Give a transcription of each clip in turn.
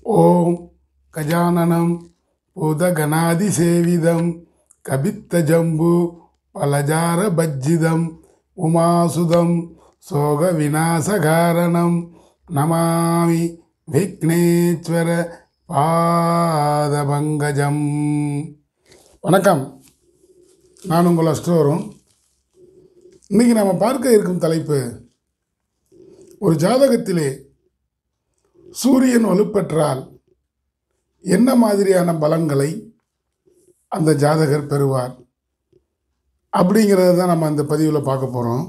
ஓம் கஜானனம் பூதகணாதிசேவிதம் கபித்தஜம்பு பலஜார பஜ்ஜிதம் உமாசுதம் சோக விநாசகாரணம் நமாமி விக்னேஸ்வர பாதபங்கஜம். வணக்கம், நான் உங்கள் அஸ்ட்ரோரும். இன்றைக்கி நம்ம பார்க்க இருக்கும் தலைப்பு, ஒரு ஜாதகத்திலே சூரியன் வலுப்பெற்றால் என்ன மாதிரியான பலன்களை அந்த ஜாதகர் பெறுவார் அப்படிங்கிறத தான் நம்ம அந்த பதிவில் பார்க்க போகிறோம்.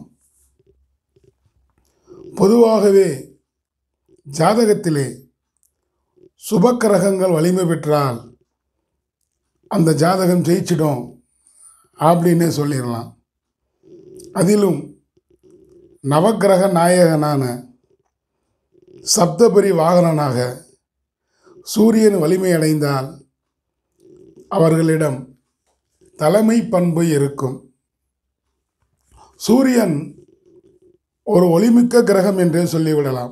பொதுவாகவே ஜாதகத்திலே சுபக்கிரகங்கள் வலிமை பெற்றால் அந்த ஜாதகம் ஜெயிச்சிடும் அப்படின்னே சொல்லிடலாம். அதிலும் நவக்கிரக நாயகனான சப்தபரி வாகனனாக சூரியன் வலிமை அடைந்தால் அவர்களிடம் தலைமை பண்பு இருக்கும். சூரியன் ஒரு ஒளிமிக்க கிரகம் என்றே சொல்லிவிடலாம்.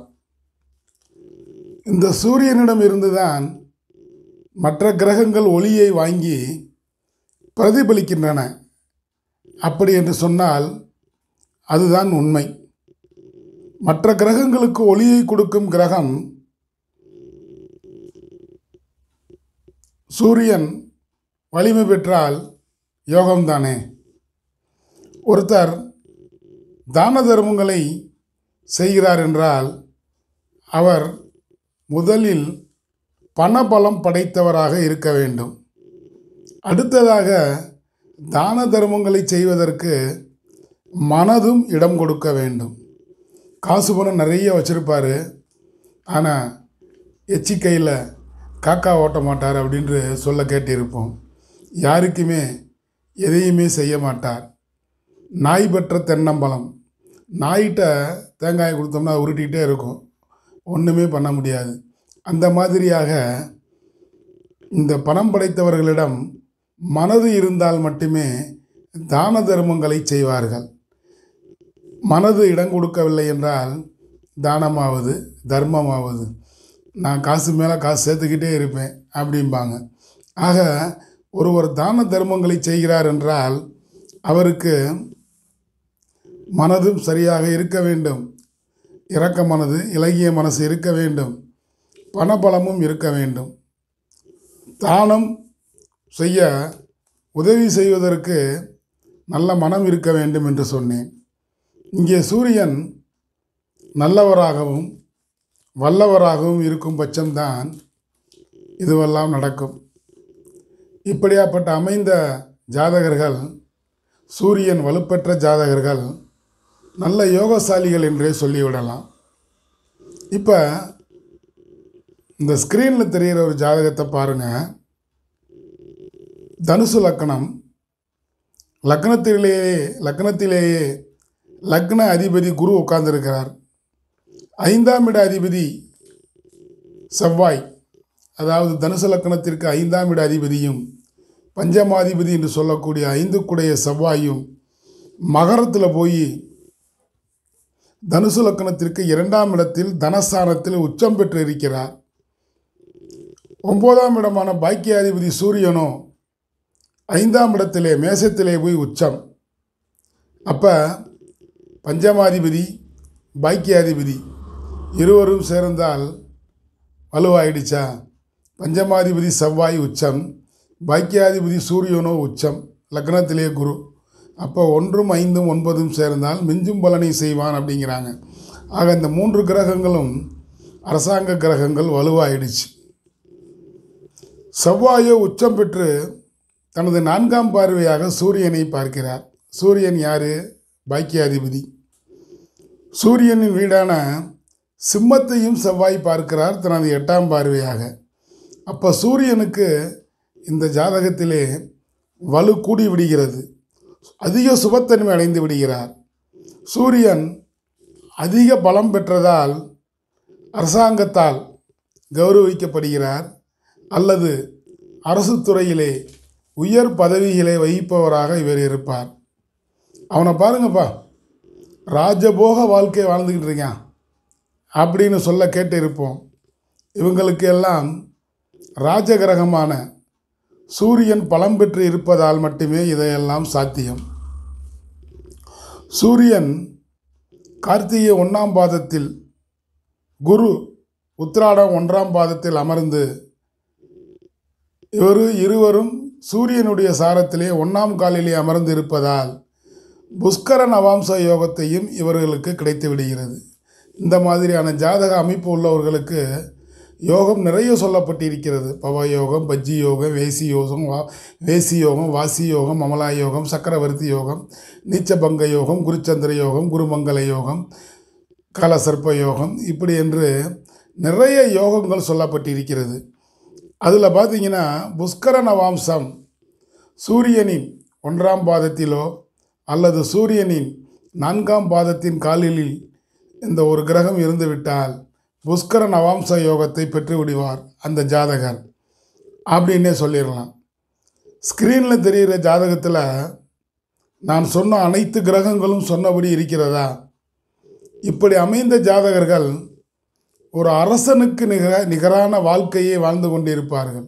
இந்த சூரியனிடம் இருந்துதான் மற்ற கிரகங்கள் ஒளியை வாங்கி பிரதிபலிக்கின்றன. அப்படி என்று சொன்னால் அதுதான் உண்மை. மற்ற கிரகங்களுக்கு ஒளியை கொடுக்கும் கிரகம் சூரியன் வலிமை பெற்றால் யோகம்தானே. ஒருத்தர் தான தர்மங்களை செய்கிறார் என்றால் அவர் முதலில் பணபலம் படைத்தவராக இருக்க வேண்டும். அடுத்ததாக தான தர்மங்களை செய்வதற்கு மனதும் இடம் கொடுக்க வேண்டும். காசு பணம் நிறைய வச்சுருப்பார், ஆனால் எச்சிக்கையில் காக்கா ஓட்ட மாட்டார் அப்படின்று சொல்ல கேட்டிருப்போம். யாருக்குமே எதையுமே செய்ய மாட்டார். நாய் பெற்ற தென்னம்பலம். நாய்கிட்ட தேங்காய் கொடுத்தோம்னா உருட்டிகிட்டே இருக்கும், ஒன்றுமே பண்ண முடியாது. அந்த மாதிரியாக இந்த பணம் படைத்தவர்களிடம் மனது இருந்தால் மட்டுமே தான தர்மங்களை செய்வார்கள். மனது இடம் கொடுக்கவில்லை என்றால் தானமாவது தர்மமாவது நான் காசு மேலே காசு சேர்த்துக்கிட்டே இருப்பேன் அப்படிம்பாங்க. ஆக ஒருவர் தான தர்மங்களை செய்கிறார் என்றால் அவருக்கு மனதும் சரியாக இருக்க வேண்டும். இரக்க மனது, இலகிய மனசு இருக்க வேண்டும். பணபலமும் இருக்க வேண்டும். தானம் செய்ய உதவி செய்வதற்கு நல்ல மனம் இருக்க வேண்டும் என்று சொன்னேன். இங்கே சூரியன் நல்லவராகவும் வல்லவராகவும் இருக்கும் பட்சம்தான் இதுவெல்லாம் நடக்கும். இப்படியாப்பட்ட அமைந்த ஜாதகர்கள், சூரியன் வலுப்பெற்ற ஜாதகர்கள் நல்ல யோகசாலிகள் என்றே சொல்லிவிடலாம். இப்போ இந்த ஸ்க்ரீனில் தெரிகிற ஒரு ஜாதகத்தை பாருங்கள். தனுசு லக்னம். லக்னத்திலேயே லக்ன அதிபதி குரு உட்கார்ந்திருக்கிறார். 5ஆம் இட அதிபதி செவ்வாய், அதாவது தனுசு லக்னத்திற்கு 5ஆம் இட அதிபதியும் பஞ்சமாதிபதி என்று சொல்லக்கூடிய 5க்குடைய செவ்வாயும் மகரத்தில் போய் தனுசு லக்னத்திற்கு 2ஆம் இடத்தில் தனஸ்தானத்தில் உச்சம் பெற்று இருக்கிறார். 9ஆம் இடமான பாக்கியாதிபதி சூரியனோ 5ஆம் இடத்திலே மேசத்திலே போய் உச்சம். அப்போ பஞ்சமாதிபதி பாக்கியாதிபதி இருவரும் சேர்ந்தால் வலுவாயிடுச்சா? பஞ்சமாதிபதி செவ்வாய் உச்சம், பாக்கியாதிபதி சூரியனோ உச்சம், லக்னத்திலே குரு. அப்போ 1ம் 5ம் 9ம் சேர்ந்தால் மிஞ்சும் பலனை செய்வான் அப்படிங்கிறாங்க. ஆக இந்த 3 கிரகங்களும் அரசாங்க கிரகங்கள் வலுவாயிடுச்சு. செவ்வாயோ உச்சம் பெற்று தனது 4ஆம் பார்வையாக சூரியனை பார்க்கிறார். சூரியன் யார்? பாக்கியாதிபதி. சூரியனின் வீடான சிம்மத்தையும் செவ்வாய் பார்க்கிறார் தனது 8ஆம் பார்வையாக. அப்போ சூரியனுக்கு இந்த ஜாதகத்திலே வலு கூடி விடுகிறது, அதிக சுபத்தன்மை அடைந்து விடுகிறார். சூரியன் அதிக பலம் பெற்றதால் அரசாங்கத்தால் கௌரவிக்கப்படுகிறார், அல்லது அரசு துறையிலே உயர் பதவிகளை வகிப்பவராக இவர் இருப்பார். அவனை பாருங்கப்பா, ராஜபோக வாழ்க்கை வாழ்ந்துக்கிட்டு இருக்கான் அப்படின்னு சொல்ல கேட்டு இருப்போம். இவங்களுக்கு எல்லாம் ராஜகிரகமான சூரியன் பலம் பெற்று இருப்பதால் மட்டுமே இதையெல்லாம் சாத்தியம். சூரியன் கார்த்திகை 1ஆம் பாதத்தில், குரு உத்திராடம் 1ஆம் பாதத்தில் அமர்ந்து இருவரும் சூரியனுடைய சாரத்திலே 1ஆம் காலிலே அமர்ந்து இருப்பதால் புஷ்கர நவாம்ச யோகத்தையும் இவர்களுக்கு கிடைத்து விடுகிறது. இந்த மாதிரியான ஜாதக அமைப்பு உள்ளவர்களுக்கு யோகம் நிறைய சொல்லப்பட்டிருக்கிறது. பவ யோகம், பஜ்ஜி யோகம், வேசி யோகம், வாசி யோகம், அமலா யோகம், சக்கரவர்த்தி யோகம், நீச்சபங்க யோகம், குருச்சந்திர யோகம், குருமங்கல யோகம், காலசர்ப்ப யோகம், இப்படி என்று நிறைய யோகங்கள் சொல்லப்பட்டிருக்கிறது. அதில் பார்த்திங்கன்னா புஷ்கர நவாம்சம் சூரியனின் 1ஆம் பாதத்திலோ அல்லது சூரியனின் 4ஆம் பாதத்தின் காலில் இந்த ஒரு கிரகம் இருந்துவிட்டால் புஷ்கர நவாம்ச யோகத்தை பெற்று விடுவார் அந்த ஜாதகர் அப்படின்னே சொல்லிடலாம். ஸ்க்ரீனில் தெரிகிற ஜாதகத்தில் நான் சொன்ன அனைத்து கிரகங்களும் சொன்னபடி இருக்கிறதா? இப்படி அமைந்த ஜாதகர்கள் ஒரு அரசனுக்கு நிகரான வாழ்க்கையை வாழ்ந்து கொண்டிருப்பார்கள்.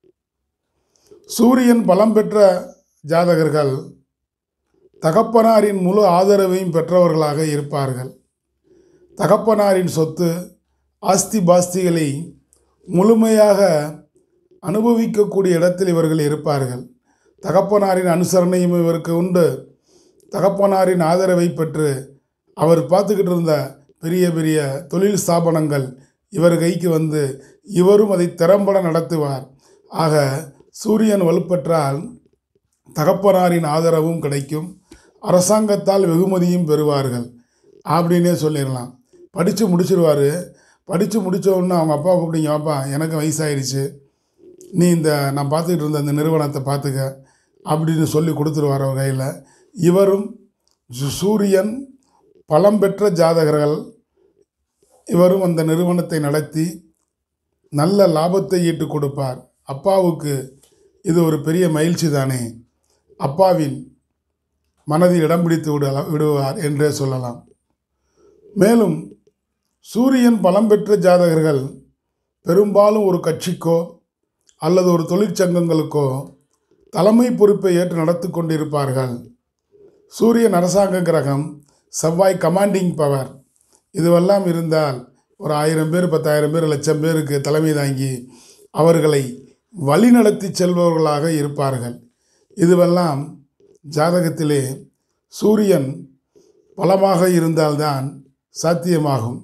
சூரியன் பலம் பெற்ற ஜாதகர்கள் தகப்பனாரின் முழு ஆதரவையும் பெற்றவர்களாக இருப்பார்கள். தகப்பனாரின் சொத்து, ஆஸ்தி பாஸ்திகளை முழுமையாக அனுபவிக்கக்கூடிய இடத்தில் இவர்கள் இருப்பார்கள். தகப்பனாரின் அனுசரணையும் இவருக்கு உண்டு. தகப்பனாரின் ஆதரவை பெற்று அவர் பார்த்துக்கிட்டு இருந்த பெரிய பெரிய தொழில் ஸ்தாபனங்கள் இவர் கைக்கு வந்து இவரும் அதை திறம்பட நடத்துவார். ஆக சூரியன் வலுப்பெற்றால் தகப்பனாரின் ஆதரவும் கிடைக்கும், அரசாங்கத்தால் வெகுமதியும் பெறுவார்கள் அப்படின்னே சொல்லிடலாம். படித்து முடிச்சிடுவார். படித்து முடித்தோடனே அவங்க அப்பா கூப்பிட்டீங்க, அப்பா எனக்கு வயசாகிடுச்சு, நீ நான் பார்த்துக்கிட்டு இருந்த அந்த நிறுவனத்தை பார்த்துக்க அப்படின்னு சொல்லி கொடுத்துருவார் அவர் கையில். இவரும் சூரியன் பலம் பெற்ற ஜாதகர்கள், இவரும் அந்த நிறுவனத்தை நடத்தி நல்ல லாபத்தை ஈட்டு கொடுப்பார். அப்பாவுக்கு இது ஒரு பெரிய மகிழ்ச்சி தானே, அப்பாவின் மனதில் இடம் பிடித்து விடுவார் என்றே சொல்லலாம். மேலும் சூரியன் பலம் பெற்ற ஜாதகர்கள் பெரும்பாலும் ஒரு கட்சிக்கோ அல்லது ஒரு தொழிற்சங்கங்களுக்கோ தலைமை பொறுப்பை ஏற்று நடத்தி கொண்டிருப்பார்கள். சூரியன் அரசாங்க கிரகம், செவ்வாய் கமாண்டிங் பவர், இதுவெல்லாம் இருந்தால் ஒரு 1000 பேர், 10,000 பேர், 1,00,000 பேருக்கு தலைமை தாங்கி அவர்களை வழிநடத்தி செல்பவர்களாக இருப்பார்கள். இதுவெல்லாம் ஜாதகத்திலே சூரியன் பலமாக இருந்தால்தான் சாத்தியமாகும்.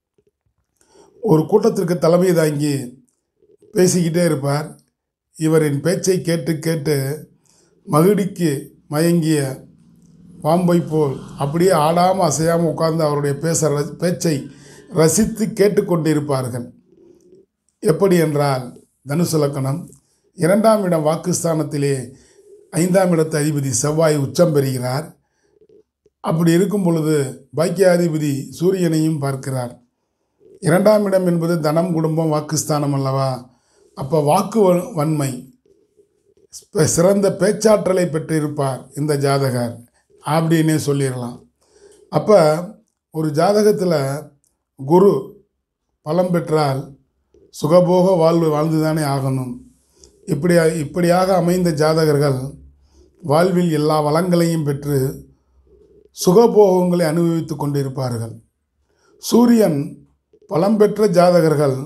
ஒரு கூட்டத்திற்கு தலைமை தாங்கி பேசிக்கிட்டே இருப்பார். இவரின் பேச்சை கேட்டு கேட்டு மகிழ்ச்சிக்கு மயங்கிய பாம்பை போல் அப்படியே ஆடாமல் அசையாமல் உட்கார்ந்து அவருடைய பேச்சை ரசித்து கேட்டுக்கொண்டிருப்பார்கள். எப்படி என்றால், தனுசு லக்னம் 2ஆம் இடம் வாக்குஸ்தானத்திலே 5ஆம் இடத்து அதிபதி செவ்வாய் உச்சம் பெறுகிறார். அப்படி இருக்கும் பொழுது பாக்கியாதிபதி சூரியனையும் பார்க்கிறார். 2ஆம் இடம் என்பது தனம், குடும்பம், வாக்குஸ்தானம் அல்லவா? அப்போ வாக்கு வன்மை, சிறந்த பேச்சாற்றலை பெற்றிருப்பார் இந்த ஜாதகர் அப்படின்னே சொல்லிடலாம். அப்போ ஒரு ஜாதகத்தில் குரு பலம் பெற்றால் சுகபோக வாழ்வு வாழ்ந்துதானே ஆகணும். இப்படியாக அமைந்த ஜாதகர்கள் வாழ்வில் எல்லா வளங்களையும் பெற்று சுகபோகங்களை அனுபவித்து கொண்டிருப்பார்கள். சூரியன் பலம் பெற்ற ஜாதகர்கள்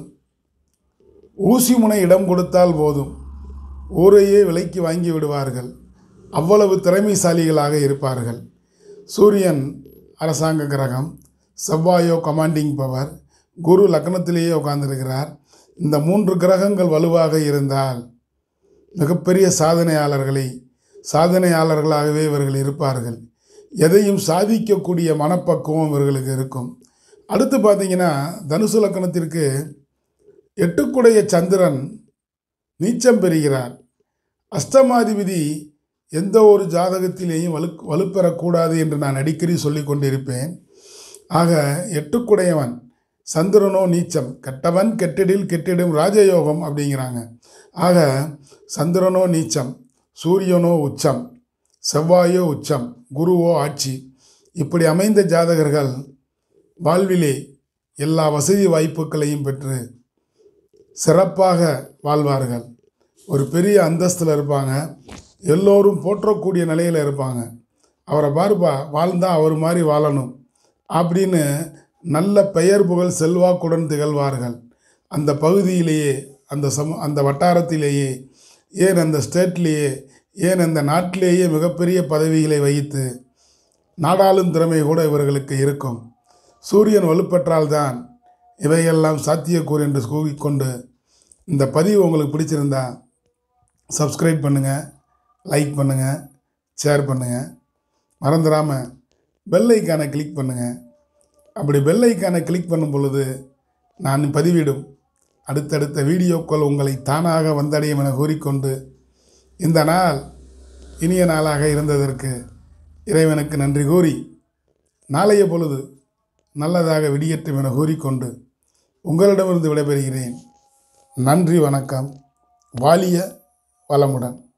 ஊசி முனை இடம் கொடுத்தால் போதும், ஊரையே விலைக்கு வாங்கி விடுவார்கள். அவ்வளவு திறமைசாலிகளாக இருப்பார்கள். சூரியன் அரசாங்க கிரகம், செவ்வாயோ கமாண்டிங் பவர், குரு லக்னத்திலேயே உட்கார்ந்திருக்கிறார். இந்த 3 கிரகங்கள் வலுவாக இருந்தால் மிகப்பெரிய சாதனையாளர்களாகவே இவர்கள் இருப்பார்கள். எதையும் சாதிக்கக்கூடிய மனப்பக்குவம் இவர்களுக்கு இருக்கும். அடுத்து பார்த்திங்கன்னா, தனுசு லக்னத்திற்கு 8க்குடைய சந்திரன் நீச்சம் பெறுகிறார். அஷ்டமாதிபதி எந்த ஒரு ஜாதகத்திலேயும் வலுப்பெறக்கூடாது என்று நான் அடிக்கடி சொல்லி கொண்டிருப்பேன். ஆக 8க்குடையவன் சந்திரனோ நீச்சம், கெட்டவன் கெட்டிடில் கெட்டிடும் ராஜயோகம் அப்படிங்கிறாங்க. ஆக சந்திரனோ நீச்சம், சூரியனோ உச்சம், செவ்வாயோ உச்சம், குருவோ ஆட்சி, இப்படி அமைந்த ஜாதகர்கள் வாழ்விலே எல்லா வசதி வாய்ப்புகளையும் பெற்று சிறப்பாக வாழ்வார்கள். ஒரு பெரிய அந்தஸ்தில் இருப்பாங்க. எல்லோரும் போற்றக்கூடிய நிலையில் இருப்பாங்க. அவரை பாருப்பா, வாழ்ந்தால் அவர் மாதிரி வாழணும் அப்படின்னு நல்ல பெயர் புகழ் செல்வாக்குடன் திகழ்வார்கள். அந்த பகுதியிலேயே, அந்த வட்டாரத்திலேயே, ஏன் அந்த ஸ்டேட்லேயே, ஏன் அந்த நாட்டிலேயே மிகப்பெரிய பதவிகளை வகித்து நாடாளும் திறமை கூட இவர்களுக்கு இருக்கும். சூரியன் வலுப்பெற்றால்தான் இவையெல்லாம் சாத்தியக்கூறு என்று கூறிக்கொண்டு, இந்த பதிவு உங்களுக்கு பிடிச்சிருந்தா சப்ஸ்கிரைப் பண்ணுங்கள், லைக் பண்ணுங்கள், ஷேர் பண்ணுங்கள். மறந்துடாமல் பெல் ஐக்கானை கிளிக் பண்ணுங்கள். அப்படி பெல் ஐக்கானை கிளிக் பண்ணும் பொழுது நான் பதிவிடும் அடுத்தடுத்த வீடியோக்கள் உங்களை தானாக வந்தடையும் என கூறிக்கொண்டு, இந்த நாள் இனிய நாளாக இருந்ததற்கு இறைவனுக்கு நன்றி கூறி, நாளைய பொழுது நல்லதாக விடியட்டும் என கூறிக்கொண்டு உங்களிடமிருந்து விடைபெறுகிறேன். நன்றி, வணக்கம். வாழிய வளமுடன்.